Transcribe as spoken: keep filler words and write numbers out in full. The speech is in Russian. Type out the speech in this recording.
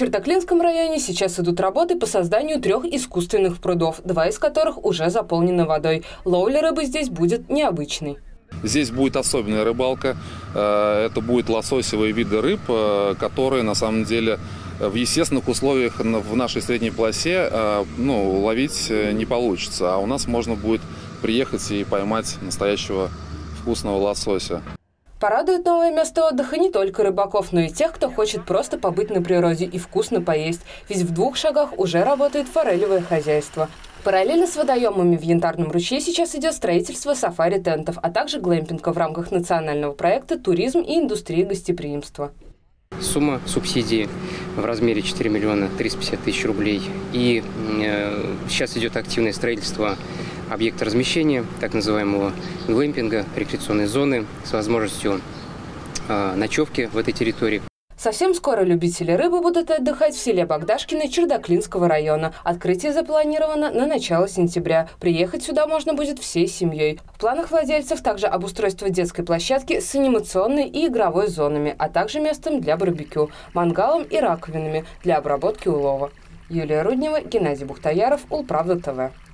Чердаклинском районе сейчас идут работы по созданию трех искусственных прудов, два из которых уже заполнены водой. Ловля рыбы здесь будет необычной. Здесь будет особенная рыбалка. Это будут лососевые виды рыб, которые на самом деле в естественных условиях в нашей средней полосе ну, ловить не получится. А у нас можно будет приехать и поймать настоящего вкусного лосося. Порадует новое место отдыха не только рыбаков, но и тех, кто хочет просто побыть на природе и вкусно поесть. Ведь в двух шагах уже работает форелевое хозяйство. Параллельно с водоемами в Янтарном ручье сейчас идет строительство сафари-тентов, а также глэмпинга в рамках национального проекта «Туризм и индустрия гостеприимства». Сумма субсидии в размере четыре миллиона триста пятьдесят тысяч рублей. И э, сейчас идет активное строительство объекта размещения, так называемого глэмпинга, рекреационной зоны с возможностью э, ночевки в этой территории. Совсем скоро любители рыбы будут отдыхать в селе Богдашкино Чердаклинского района. Открытие запланировано на начало сентября. Приехать сюда можно будет всей семьей. В планах владельцев также обустройство детской площадки с анимационной и игровой зонами, а также местом для барбекю, мангалом и раковинами для обработки улова. Юлия Руднева, Геннадий Бухтаяров, Улправда ТВ.